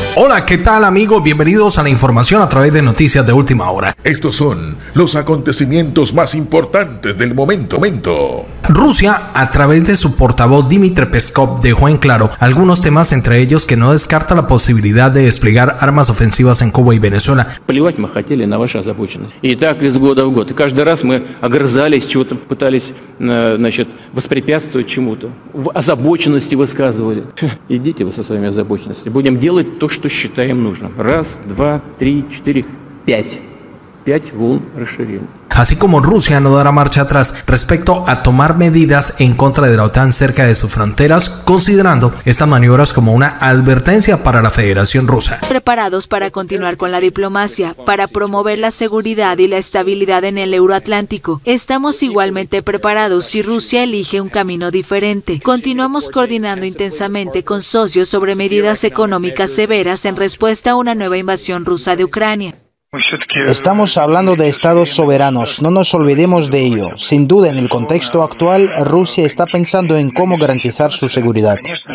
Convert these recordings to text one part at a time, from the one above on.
Hola, ¿qué tal amigos? Bienvenidos a la información a través de Noticias de Última Hora. Estos son los acontecimientos más importantes del momento. Rusia, a través de su portavoz Dmitry Peskov, dejó en claro algunos temas, entre ellos que no descarta la posibilidad de desplegar armas ofensivas en Cuba y Venezuela. Плевать мы хотели на вашу озабоченность. И так из года в год. И каждый раз мы огрызались, чего-то пытались, воспрепятствовать чему-то. В озабоченности высказывали. Идите вы со своими озабоченностями. Будем делать то, что считаем нужным. Раз, два, три, четыре, пять. 5 волн расширения. Así como Rusia no dará marcha atrás respecto a tomar medidas en contra de la OTAN cerca de sus fronteras, considerando estas maniobras como una advertencia para la Federación Rusa. Preparados para continuar con la diplomacia, para promover la seguridad y la estabilidad en el Euroatlántico. Estamos igualmente preparados si Rusia elige un camino diferente. Continuamos coordinando intensamente con socios sobre medidas económicas severas en respuesta a una nueva invasión rusa de Ucrania. Estamos hablando de estados soberanos, no nos olvidemos de ello. Sin duda, en el contexto actual, Rusia está pensando en cómo garantizar su seguridad.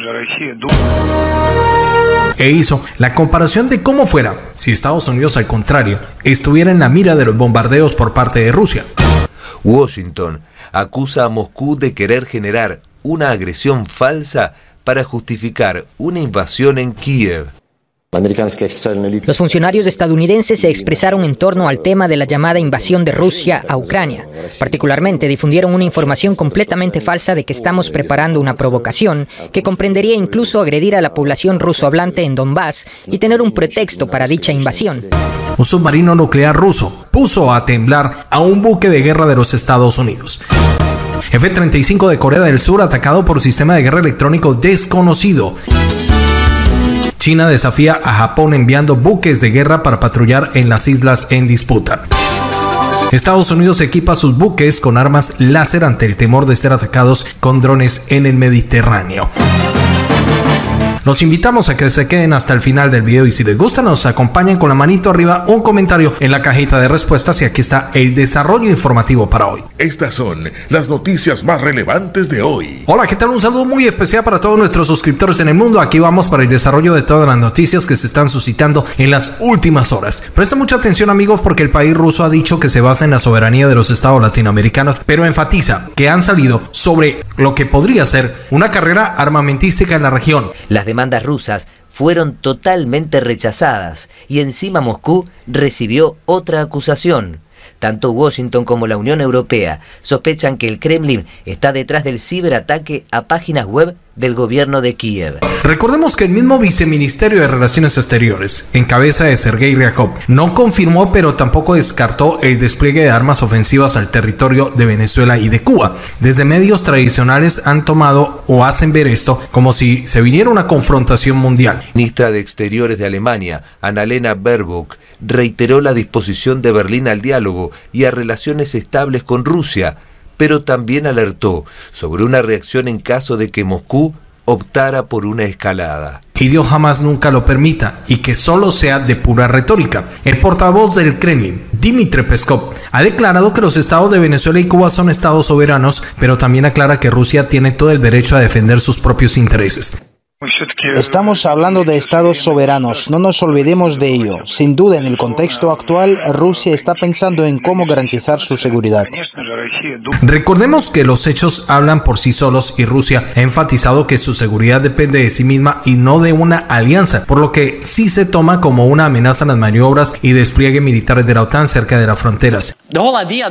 E hizo la comparación de cómo fuera si Estados Unidos, al contrario, estuviera en la mira de los bombardeos por parte de Rusia. Washington acusa a Moscú de querer generar una agresión falsa para justificar una invasión en Kiev. Los funcionarios estadounidenses se expresaron en torno al tema de la llamada invasión de Rusia a Ucrania. Particularmente difundieron una información completamente falsa de que estamos preparando una provocación que comprendería incluso agredir a la población rusohablante en Donbass y tener un pretexto para dicha invasión. Un submarino nuclear ruso puso a temblar a un buque de guerra de los Estados Unidos. F-35 de Corea del Sur atacado por sistema de guerra electrónico desconocido. China desafía a Japón enviando buques de guerra para patrullar en las islas en disputa. Estados Unidos equipa sus buques con armas láser ante el temor de ser atacados con drones en el Mediterráneo. Los invitamos a que se queden hasta el final del video y si les gusta nos acompañen con la manito arriba, un comentario en la cajita de respuestas y aquí está el desarrollo informativo para hoy. Estas son las noticias más relevantes de hoy. Hola, ¿qué tal? Un saludo muy especial para todos nuestros suscriptores en el mundo. Aquí vamos para el desarrollo de todas las noticias que se están suscitando en las últimas horas. Presta mucha atención amigos porque el país ruso ha dicho que se basa en la soberanía de los estados latinoamericanos, pero enfatiza que han salido sobre lo que podría ser una carrera armamentística en la región. Las demandas rusas fueron totalmente rechazadas y encima Moscú recibió otra acusación. Tanto Washington como la Unión Europea sospechan que el Kremlin está detrás del ciberataque a páginas web del gobierno de Kiev. Recordemos que el mismo viceministerio de Relaciones Exteriores, en cabeza de Sergei Ryabkov, no confirmó pero tampoco descartó el despliegue de armas ofensivas al territorio de Venezuela y de Cuba. Desde medios tradicionales han tomado o hacen ver esto como si se viniera una confrontación mundial. La ministra de Exteriores de Alemania, Annalena Baerbock, reiteró la disposición de Berlín al diálogo y a relaciones estables con Rusia, pero también alertó sobre una reacción en caso de que Moscú optara por una escalada. Y Dios jamás nunca lo permita y que solo sea de pura retórica. El portavoz del Kremlin, Dmitry Peskov, ha declarado que los estados de Venezuela y Cuba son estados soberanos, pero también aclara que Rusia tiene todo el derecho a defender sus propios intereses. Estamos hablando de estados soberanos, no nos olvidemos de ello. Sin duda, en el contexto actual, Rusia está pensando en cómo garantizar su seguridad. Recordemos que los hechos hablan por sí solos y Rusia ha enfatizado que su seguridad depende de sí misma y no de una alianza, por lo que sí se toma como una amenaza las maniobras y despliegue militares de la OTAN cerca de las fronteras. La idea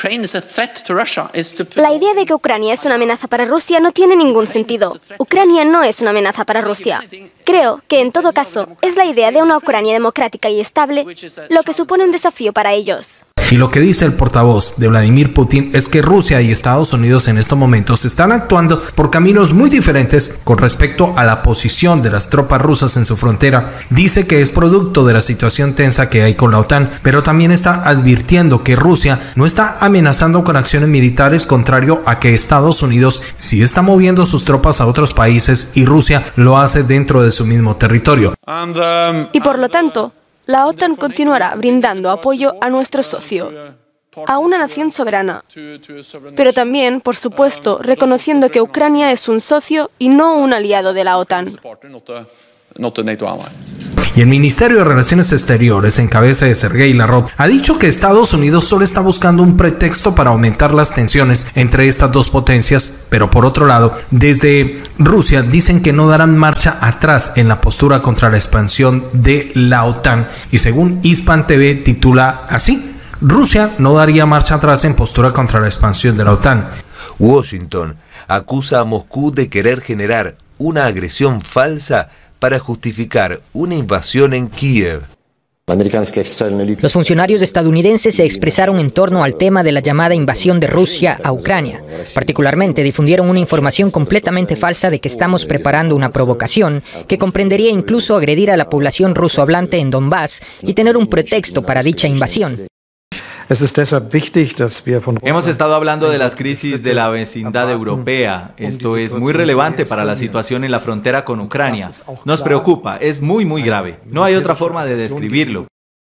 de que Ucrania es una amenaza para Rusia no tiene ningún sentido. Ucrania no es una amenaza para Rusia. Creo que, en todo caso, es la idea de una Ucrania democrática y estable lo que supone un desafío para ellos. Y lo que dice el portavoz de Vladimir Putin es que Rusia y Estados Unidos en estos momentos están actuando por caminos muy diferentes con respecto a la posición de las tropas rusas en su frontera. Dice que es producto de la situación tensa que hay con la OTAN, pero también está advirtiendo que Rusia no está amenazando con acciones militares, contrario a que Estados Unidos sí está moviendo sus tropas a otros países y Rusia lo hace dentro de su mismo territorio. Y por lo tanto, la OTAN continuará brindando apoyo a nuestro socio, a una nación soberana, pero también, por supuesto, reconociendo que Ucrania es un socio y no un aliado de la OTAN. Y el Ministerio de Relaciones Exteriores, en cabeza de Sergei Lavrov, ha dicho que Estados Unidos solo está buscando un pretexto para aumentar las tensiones entre estas dos potencias, pero por otro lado, desde Rusia dicen que no darán marcha atrás en la postura contra la expansión de la OTAN, y según Hispan TV titula así: Rusia no daría marcha atrás en postura contra la expansión de la OTAN. Washington acusa a Moscú de querer generar una agresión falsa para justificar una invasión en Kiev. Los funcionarios estadounidenses se expresaron en torno al tema de la llamada invasión de Rusia a Ucrania. Particularmente difundieron una información completamente falsa de que estamos preparando una provocación que comprendería incluso agredir a la población ruso-hablante en Donbass y tener un pretexto para dicha invasión. Hemos estado hablando de las crisis de la vecindad europea. Esto es muy relevante para la situación en la frontera con Ucrania. Nos preocupa, es muy grave. No hay otra forma de describirlo.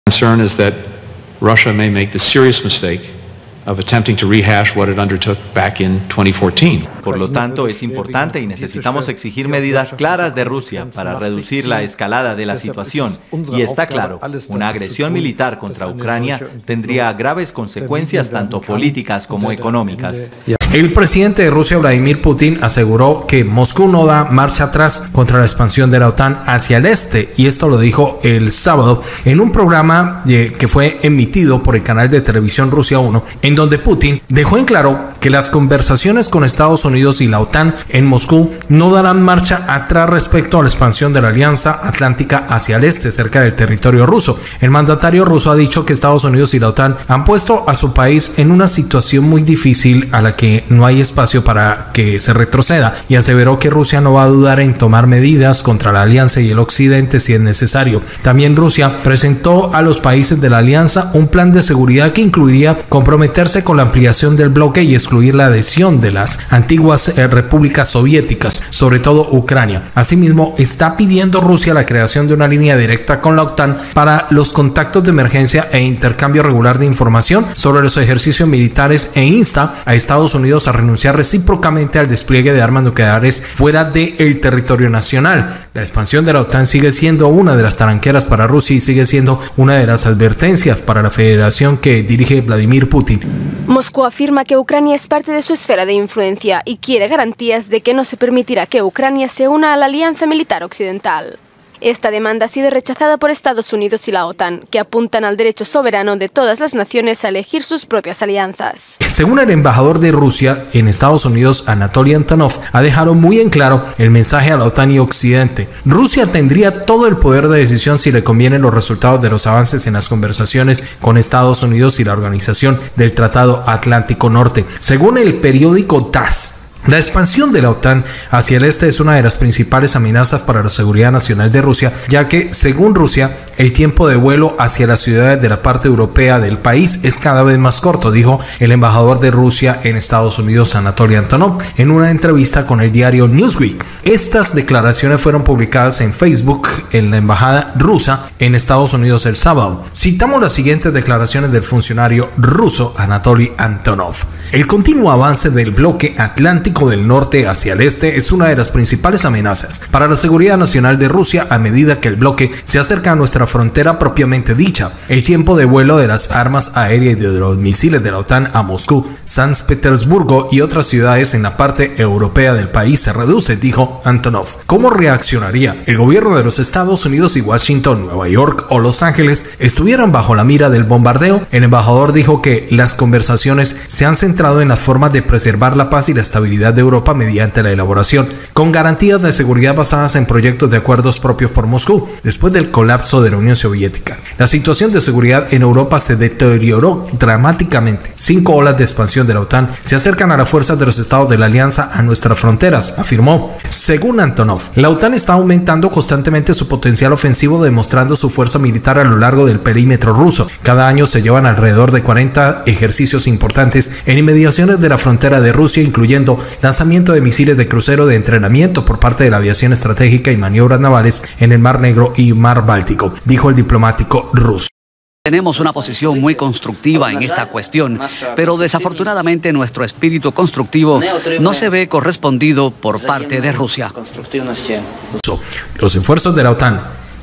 Por lo tanto, es importante y necesitamos exigir medidas claras de Rusia para reducir la escalada de la situación. Y está claro, una agresión militar contra Ucrania tendría graves consecuencias tanto políticas como económicas. El presidente de Rusia, Vladimir Putin, aseguró que Moscú no da marcha atrás contra la expansión de la OTAN hacia el este, y esto lo dijo el sábado en un programa que fue emitido por el canal de televisión Rusia 1, en donde Putin dejó en claro que las conversaciones con Estados Unidos y la OTAN en Moscú no darán marcha atrás respecto a la expansión de la Alianza Atlántica hacia el este, cerca del territorio ruso. El mandatario ruso ha dicho que Estados Unidos y la OTAN han puesto a su país en una situación muy difícil a la que no hay espacio para que se retroceda, y aseveró que Rusia no va a dudar en tomar medidas contra la alianza y el occidente si es necesario. También Rusia presentó a los países de la alianza un plan de seguridad que incluiría comprometerse con la ampliación del bloque y excluir la adhesión de las antiguas repúblicas soviéticas, sobre todo Ucrania. Asimismo, está pidiendo Rusia la creación de una línea directa con la OTAN para los contactos de emergencia e intercambio regular de información sobre los ejercicios militares, e insta a Estados Unidos a renunciar recíprocamente al despliegue de armas nucleares fuera del territorio nacional. La expansión de la OTAN sigue siendo una de las taranqueras para Rusia y sigue siendo una de las advertencias para la federación que dirige Vladimir Putin. Moscú afirma que Ucrania es parte de su esfera de influencia y quiere garantías de que no se permitirá que Ucrania se una a la alianza militar occidental. Esta demanda ha sido rechazada por Estados Unidos y la OTAN, que apuntan al derecho soberano de todas las naciones a elegir sus propias alianzas. Según el embajador de Rusia en Estados Unidos, Anatoly Antonov, ha dejado muy en claro el mensaje a la OTAN y Occidente. Rusia tendría todo el poder de decisión si le convienen los resultados de los avances en las conversaciones con Estados Unidos y la Organización del Tratado Atlántico Norte. Según el periódico TASS, la expansión de la OTAN hacia el este es una de las principales amenazas para la seguridad nacional de Rusia, ya que, según Rusia, el tiempo de vuelo hacia las ciudades de la parte europea del país es cada vez más corto, dijo el embajador de Rusia en Estados Unidos, Anatoly Antonov, en una entrevista con el diario Newsweek. Estas declaraciones fueron publicadas en Facebook en la embajada rusa en Estados Unidos el sábado. Citamos las siguientes declaraciones del funcionario ruso Anatoly Antonov. El continuo avance del bloque atlántico del norte hacia el este es una de las principales amenazas para la seguridad nacional de Rusia a medida que el bloque se acerca a nuestra frontera propiamente dicha. El tiempo de vuelo de las armas aéreas y de los misiles de la OTAN a Moscú, San Petersburgo y otras ciudades en la parte europea del país se reduce, dijo Antonov. ¿Cómo reaccionaría el gobierno de los Estados Unidos si Washington, Nueva York o Los Ángeles estuvieran bajo la mira del bombardeo? El embajador dijo que las conversaciones se han centrado en las formas de preservar la paz y la estabilidad de Europa mediante la elaboración, con garantías de seguridad basadas en proyectos de acuerdos propios por Moscú, después del colapso de la Unión Soviética. La situación de seguridad en Europa se deterioró dramáticamente. 5 olas de expansión de la OTAN se acercan a las fuerzas de los estados de la alianza a nuestras fronteras, afirmó. Según Antonov, la OTAN está aumentando constantemente su potencial ofensivo, demostrando su fuerza militar a lo largo del perímetro ruso. Cada año se llevan alrededor de 40 ejercicios importantes en inmediaciones de la frontera de Rusia, incluyendo lanzamiento de misiles de crucero de entrenamiento por parte de la aviación estratégica y maniobras navales en el Mar Negro y Mar Báltico, dijo el diplomático ruso. Tenemos una posición muy constructiva en esta cuestión, pero desafortunadamente nuestro espíritu constructivo no se ve correspondido por parte de Rusia. Los esfuerzos de la OTAN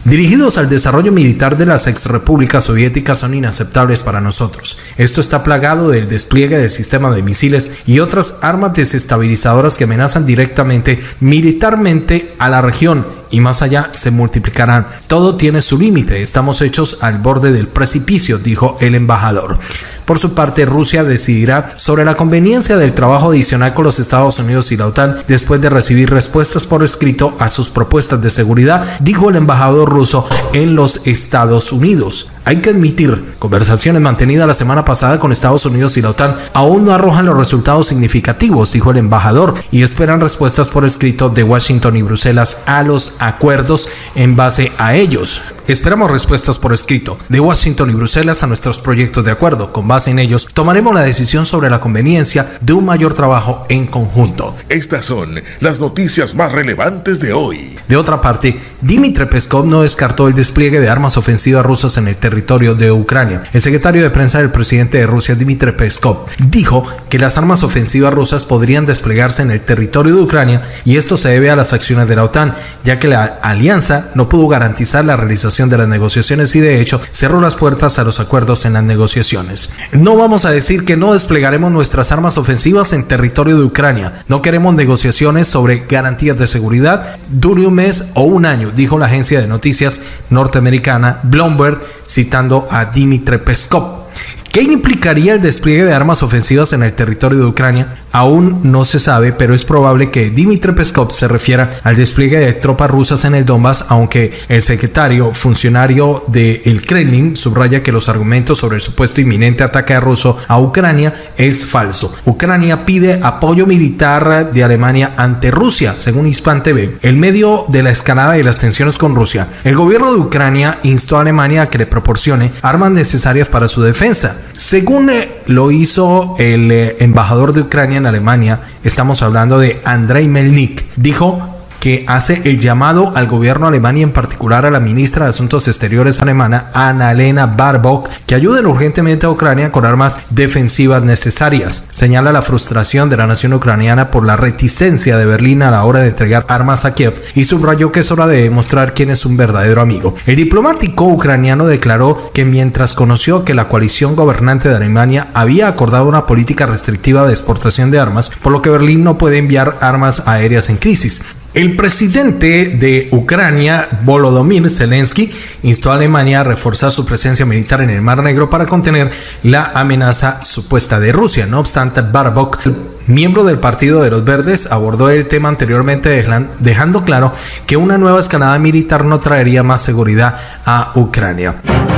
dirigidos al desarrollo militar de las exrepúblicas soviéticas son inaceptables para nosotros. Esto está plagado del despliegue del sistema de misiles y otras armas desestabilizadoras que amenazan directamente militarmente a la región y más allá se multiplicarán. Todo tiene su límite, estamos hechos al borde del precipicio, dijo el embajador. Por su parte, Rusia decidirá sobre la conveniencia del trabajo adicional con los Estados Unidos y la OTAN después de recibir respuestas por escrito a sus propuestas de seguridad, dijo el embajador ruso en los Estados Unidos. Hay que admitir, conversaciones mantenidas la semana pasada con Estados Unidos y la OTAN aún no arrojan los resultados significativos, dijo el embajador, y esperan respuestas por escrito de Washington y Bruselas a los acuerdos en base a ellos. Esperamos respuestas por escrito de Washington y Bruselas a nuestros proyectos de acuerdo. Con base en ellos, tomaremos la decisión sobre la conveniencia de un mayor trabajo en conjunto. Estas son las noticias más relevantes de hoy. De otra parte, Dmitry Peskov no descartó el despliegue de armas ofensivas rusas en el territorio de Ucrania. El secretario de prensa del presidente de Rusia, Dmitry Peskov, dijo que las armas ofensivas rusas podrían desplegarse en el territorio de Ucrania y esto se debe a las acciones de la OTAN, ya que la alianza no pudo garantizar la realización de las negociaciones y de hecho cerró las puertas a los acuerdos en las negociaciones. No vamos a decir que no desplegaremos nuestras armas ofensivas en territorio de Ucrania. No queremos negociaciones sobre garantías de seguridad, dure un mes o un año, dijo la agencia de noticias norteamericana Bloomberg, citando a Dmitry Peskov. ¿Qué implicaría el despliegue de armas ofensivas en el territorio de Ucrania? Aún no se sabe, pero es probable que Dmitry Peskov se refiera al despliegue de tropas rusas en el Donbass, aunque el funcionario del Kremlin subraya que los argumentos sobre el supuesto inminente ataque ruso a Ucrania es falso. Ucrania pide apoyo militar de Alemania ante Rusia, según Hispan TV. En medio de la escalada de las tensiones con Rusia, el gobierno de Ucrania instó a Alemania a que le proporcione armas necesarias para su defensa. Según lo hizo el embajador de Ucrania en Alemania, estamos hablando de Andrei Melnik, dijo que hace el llamado al gobierno alemán y en particular a la ministra de Asuntos Exteriores alemana, Annalena Baerbock, que ayuden urgentemente a Ucrania con armas defensivas necesarias. Señala la frustración de la nación ucraniana por la reticencia de Berlín a la hora de entregar armas a Kiev y subrayó que es hora de demostrar quién es un verdadero amigo. El diplomático ucraniano declaró que mientras conoció que la coalición gobernante de Alemania había acordado una política restrictiva de exportación de armas, por lo que Berlín no puede enviar armas aéreas en crisis. El presidente de Ucrania, Volodymyr Zelensky, instó a Alemania a reforzar su presencia militar en el Mar Negro para contener la amenaza supuesta de Rusia. No obstante, Baerbock, miembro del Partido de los Verdes, abordó el tema anteriormente dejando claro que una nueva escalada militar no traería más seguridad a Ucrania.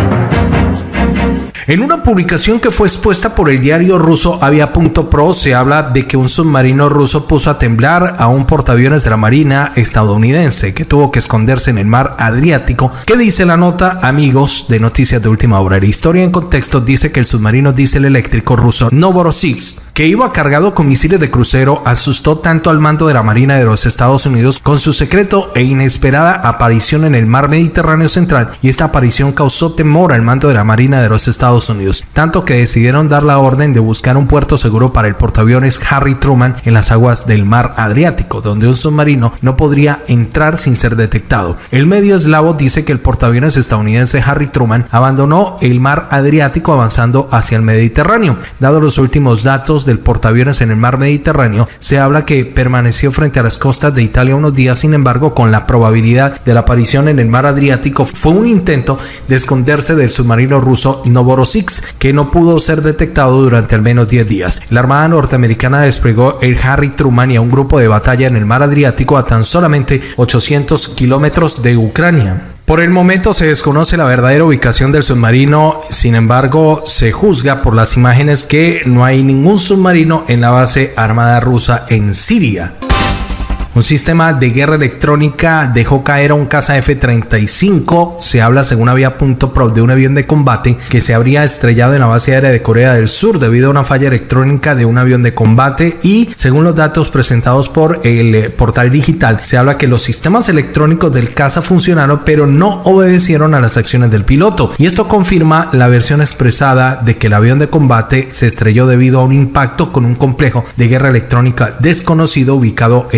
En una publicación que fue expuesta por el diario ruso Avia.pro se habla de que un submarino ruso puso a temblar a un portaaviones de la Marina estadounidense que tuvo que esconderse en el mar Adriático. ¿Qué dice la nota? Amigos de Noticias de Última Hora. La historia en contexto dice que el submarino diésel eléctrico ruso Novorossiysk, que iba cargado con misiles de crucero, asustó tanto al mando de la Marina de los Estados Unidos con su secreto e inesperada aparición en el mar Mediterráneo central, y esta aparición causó temor al mando de la Marina de los Estados Unidos, tanto que decidieron dar la orden de buscar un puerto seguro para el portaaviones Harry Truman en las aguas del mar Adriático, donde un submarino no podría entrar sin ser detectado. El medio eslavo dice que el portaaviones estadounidense Harry Truman abandonó el mar Adriático avanzando hacia el Mediterráneo. Dado los últimos datos del portaaviones en el mar Mediterráneo, se habla que permaneció frente a las costas de Italia unos días. Sin embargo, con la probabilidad de la aparición en el mar Adriático, fue un intento de esconderse del submarino ruso Novorossiysk, que no pudo ser detectado durante al menos 10 días. La Armada norteamericana desplegó el Harry Truman y a un grupo de batalla en el mar Adriático a tan solamente 800 kilómetros de Ucrania. Por el momento se desconoce la verdadera ubicación del submarino, sin embargo se juzga por las imágenes que no hay ningún submarino en la base armada rusa en Siria. Un sistema de guerra electrónica dejó caer a un caza F-35. Se habla, según Avia.pro, de un avión de combate que se habría estrellado en la base aérea de Corea del Sur debido a una falla electrónica de un avión de combate, y según los datos presentados por el portal digital, se habla que los sistemas electrónicos del caza funcionaron pero no obedecieron a las acciones del piloto, y esto confirma la versión expresada de que el avión de combate se estrelló debido a un impacto con un complejo de guerra electrónica desconocido ubicado en el territorio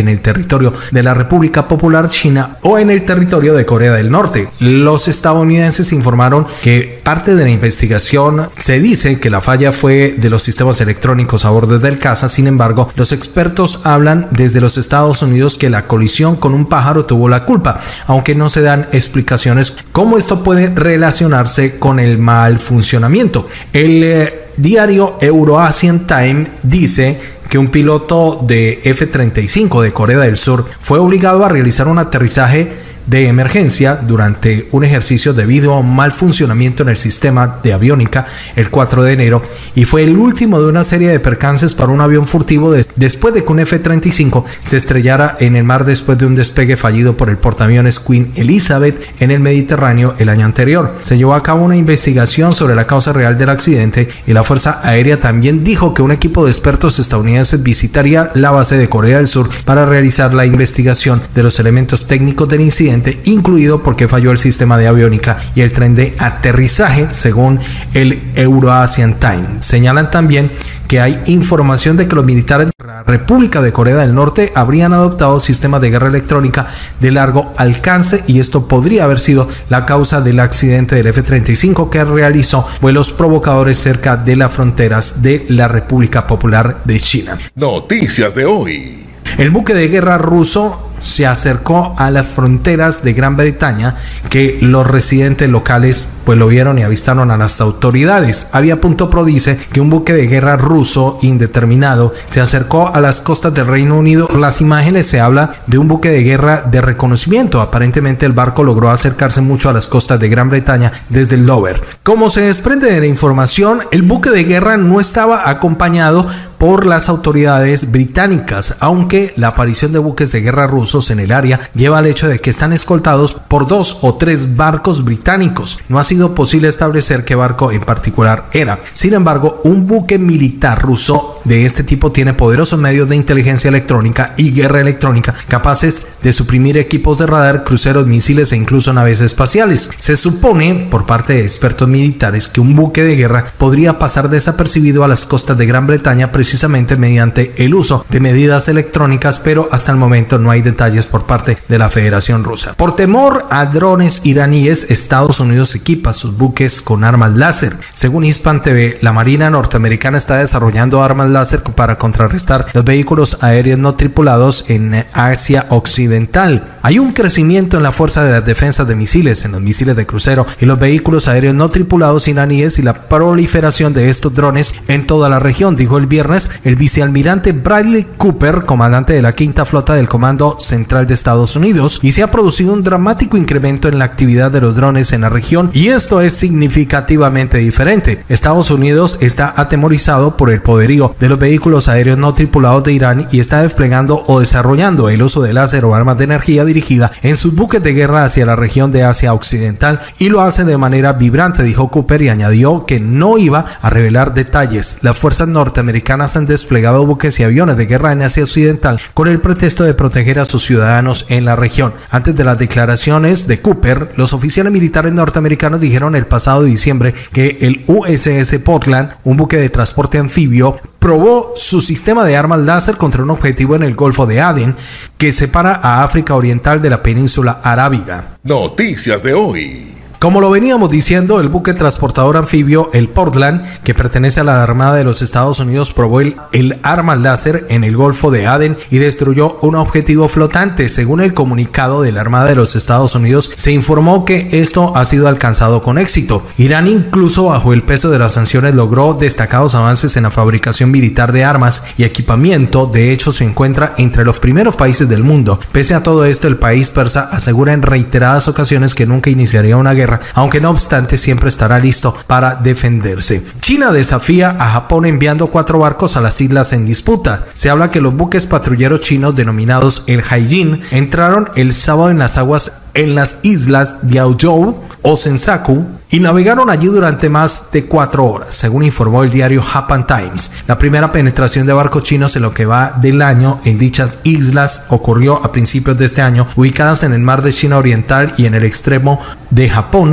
territorio de la República Popular China o en el territorio de Corea del Norte. Los estadounidenses informaron que parte de la investigación se dice que la falla fue de los sistemas electrónicos a bordo del caza. Sin embargo, los expertos hablan desde los Estados Unidos que la colisión con un pájaro tuvo la culpa, aunque no se dan explicaciones cómo esto puede relacionarse con el mal funcionamiento. El diario Euro-Asian Times dice que un piloto de F-35 de Corea del Sur fue obligado a realizar un aterrizaje de emergencia durante un ejercicio debido a un mal funcionamiento en el sistema de aviónica el 4 de enero y fue el último de una serie de percances para un avión furtivo después de que un F-35 se estrellara en el mar después de un despegue fallido por el portaaviones Queen Elizabeth en el Mediterráneo el año anterior. Se llevó a cabo una investigación sobre la causa real del accidente y la Fuerza Aérea también dijo que un equipo de expertos estadounidenses visitaría la base de Corea del Sur para realizar la investigación de los elementos técnicos del incidente, incluido porque falló el sistema de aviónica y el tren de aterrizaje, según el Euro-Asian Times. Señalan también que hay información de que los militares de la República de Corea del Norte habrían adoptado sistemas de guerra electrónica de largo alcance y esto podría haber sido la causa del accidente del F-35 que realizó vuelos provocadores cerca de las fronteras de la República Popular de China. Noticias de hoy. El buque de guerra ruso se acercó a las fronteras de Gran Bretaña, que los residentes locales pues lo vieron y avistaron a las autoridades. Aviapunto.pro dice que un buque de guerra ruso indeterminado se acercó a las costas del Reino Unido. Por las imágenes se habla de un buque de guerra de reconocimiento. Aparentemente el barco logró acercarse mucho a las costas de Gran Bretaña desde el Dover. Como se desprende de la información, el buque de guerra no estaba acompañado por las autoridades británicas, aunque la aparición de buques de guerra rusos en el área lleva al hecho de que están escoltados por 2 o 3 barcos británicos. No ha sido posible establecer qué barco en particular era. Sin embargo, un buque militar ruso de este tipo tiene poderosos medios de inteligencia electrónica y guerra electrónica capaces de suprimir equipos de radar, cruceros, misiles e incluso naves espaciales. Se supone, por parte de expertos militares, que un buque de guerra podría pasar desapercibido a las costas de Gran Bretaña precisamente mediante el uso de medidas electrónicas, pero hasta el momento no hay detalles por parte de la Federación Rusa. Por temor a drones iraníes, Estados Unidos equipa sus buques con armas láser. Según Hispan TV, la Marina norteamericana está desarrollando armas láser para contrarrestar los vehículos aéreos no tripulados en Asia Occidental. Hay un crecimiento en la fuerza de las defensas de misiles, en los misiles de crucero y los vehículos aéreos no tripulados iraníes y la proliferación de estos drones en toda la región, dijo el viernes el vicealmirante Bradley Cooper, comandante de la Quinta Flota del Comando Central de Estados Unidos, y se ha producido un dramático incremento en la actividad de los drones en la región y esto es significativamente diferente. Estados Unidos está atemorizado por el poderío de los vehículos aéreos no tripulados de Irán y está desplegando o desarrollando el uso de láser o armas de energía dirigida en sus buques de guerra hacia la región de Asia Occidental y lo hace de manera vibrante, dijo Cooper, y añadió que no iba a revelar detalles. Las fuerzas norteamericanas han desplegado buques y aviones de guerra en Asia Occidental con el pretexto de proteger a sus ciudadanos en la región. Antes de las declaraciones de Cooper, los oficiales militares norteamericanos dijeron el pasado diciembre que el USS Portland, un buque de transporte anfibio, probó su sistema de armas láser contra un objetivo en el Golfo de Adén, que separa a África Oriental de la península arábiga. Noticias de hoy. Como lo veníamos diciendo, el buque transportador anfibio, el Portland, que pertenece a la Armada de los Estados Unidos, probó el arma láser en el Golfo de Adén y destruyó un objetivo flotante. Según el comunicado de la Armada de los Estados Unidos, se informó que esto ha sido alcanzado con éxito. Irán, incluso bajo el peso de las sanciones, logró destacados avances en la fabricación militar de armas y equipamiento. De hecho, se encuentra entre los primeros países del mundo. Pese a todo esto, el país persa asegura en reiteradas ocasiones que nunca iniciaría una guerra, aunque no obstante siempre estará listo para defenderse. China desafía a Japón enviando 4 barcos a las islas en disputa. Se habla que los buques patrulleros chinos denominados el Haijin entraron el sábado en las aguas en las islas Diaozhou o Senkaku y navegaron allí durante más de 4 horas, según informó el diario Japan Times. La primera penetración de barcos chinos en lo que va del año en dichas islas ocurrió a principios de este año, ubicadas en el mar de China Oriental y en el extremo de Japón,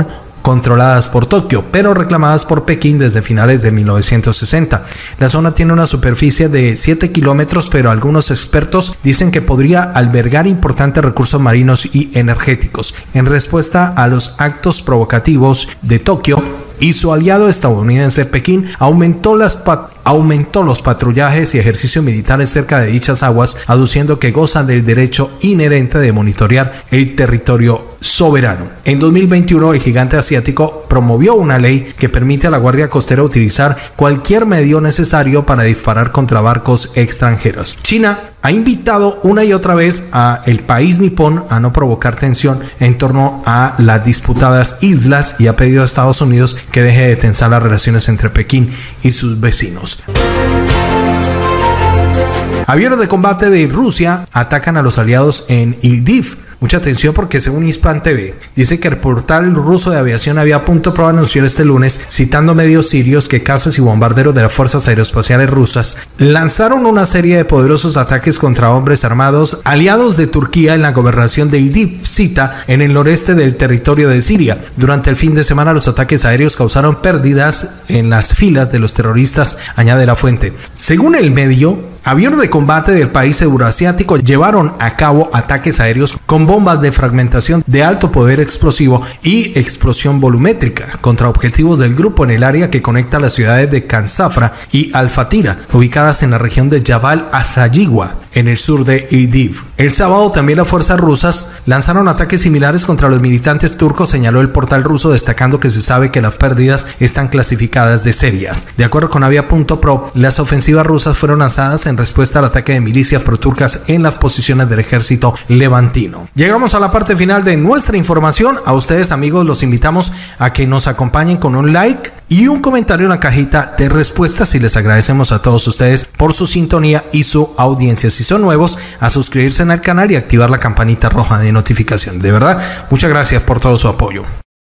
controladas por Tokio, pero reclamadas por Pekín desde finales de 1960. La zona tiene una superficie de 7 kilómetros, pero algunos expertos dicen que podría albergar importantes recursos marinos y energéticos. En respuesta a los actos provocativos de Tokio y su aliado estadounidense Pekín, aumentó los patrullajes y ejercicios militares cerca de dichas aguas, aduciendo que gozan del derecho inherente de monitorear el territorio soberano. En 2021, el gigante asiático promovió una ley que permite a la Guardia Costera utilizar cualquier medio necesario para disparar contra barcos extranjeros. China ha invitado una y otra vez a el país nipón a no provocar tensión en torno a las disputadas islas y ha pedido a Estados Unidos que deje de tensar las relaciones entre Pekín y sus vecinos. Aviones de combate de Rusia atacan a los aliados en Idlib. Mucha atención porque según Hispan TV, dice que el portal ruso de aviación Avia.pro anunció este lunes, citando medios sirios, que cazas y bombarderos de las fuerzas aeroespaciales rusas lanzaron una serie de poderosos ataques contra hombres armados aliados de Turquía en la gobernación de Idlib, Sita, en el noreste del territorio de Siria. Durante el fin de semana, los ataques aéreos causaron pérdidas en las filas de los terroristas, añade la fuente. Según el medio, aviones de combate del país euroasiático llevaron a cabo ataques aéreos con bombas de fragmentación de alto poder explosivo y explosión volumétrica contra objetivos del grupo en el área que conecta las ciudades de Kansafra y Al-Fatira, ubicadas en la región de Jabal Asayiwa, en el sur de Idlib. El sábado también las fuerzas rusas lanzaron ataques similares contra los militantes turcos, señaló el portal ruso, destacando que se sabe que las pérdidas están clasificadas de serias. De acuerdo con Avia.pro, las ofensivas rusas fueron lanzadas en respuesta al ataque de milicias proturcas en las posiciones del ejército levantino. Llegamos a la parte final de nuestra información. A ustedes, amigos, los invitamos a que nos acompañen con un like y un comentario en la cajita de respuestas, y les agradecemos a todos ustedes por su sintonía y su audiencia. Si son nuevos, a suscribirse al canal y activar la campanita roja de notificación. De verdad, muchas gracias por todo su apoyo.